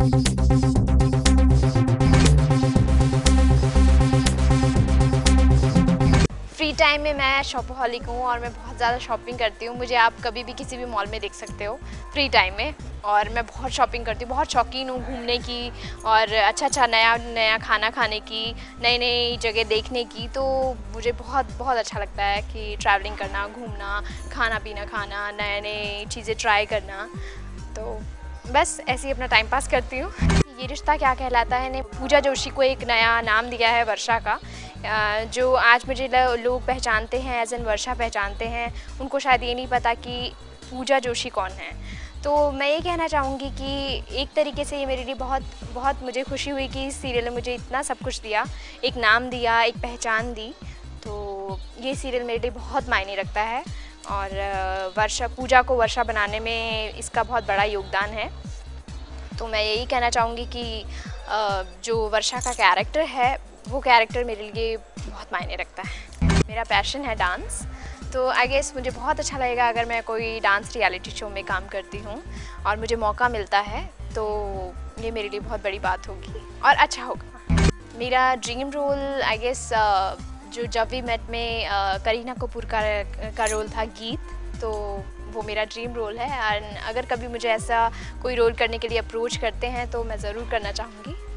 Free time में मैं शॉपहॉलिक हूँ और मैं बहुत ज़्यादा शॉपिंग करती हूँ। मुझे आप कभी भी किसी भी मॉल में देख सकते हो फ्री टाइम में। और मैं बहुत शॉपिंग करती हूँ, बहुत शौकीन हूँ घूमने की और अच्छा नया नया खाना खाने की, नई नई जगह देखने की। तो मुझे बहुत बहुत अच्छा लगता है कि ट्रैवलिंग करना, घूमना, खाना पीना खाना, नए नए चीज़ें ट्राई करना। तो बस ऐसे ही अपना टाइम पास करती हूँ। ये रिश्ता क्या कहलाता है ने पूजा जोशी को एक नया नाम दिया है वर्षा का। जो आज मुझे लोग पहचानते हैं एज एन वर्षा पहचानते हैं, उनको शायद ये नहीं पता कि पूजा जोशी कौन है। तो मैं ये कहना चाहूँगी कि एक तरीके से ये मेरे लिए बहुत बहुत मुझे खुशी हुई कि इस सीरियल ने मुझे इतना सब कुछ दिया, एक नाम दिया, एक पहचान दी। तो ये सीरियल मेरे लिए बहुत मायने रखता है और वर्षा पूजा को वर्षा बनाने में इसका बहुत बड़ा योगदान है। तो मैं यही कहना चाहूँगी कि जो वर्षा का कैरेक्टर है वो कैरेक्टर मेरे लिए बहुत मायने रखता है। मेरा पैशन है डांस, तो आई गेस मुझे बहुत अच्छा लगेगा अगर मैं कोई डांस रियलिटी शो में काम करती हूँ और मुझे मौका मिलता है, तो ये मेरे लिए बहुत बड़ी बात होगी और अच्छा होगा। मेरा ड्रीम रोल आई गेस जो जब वी मेट में करीना कपूर का रोल था गीत, तो वो मेरा ड्रीम रोल है। एंड अगर कभी मुझे ऐसा कोई रोल करने के लिए अप्रोच करते हैं तो मैं ज़रूर करना चाहूँगी।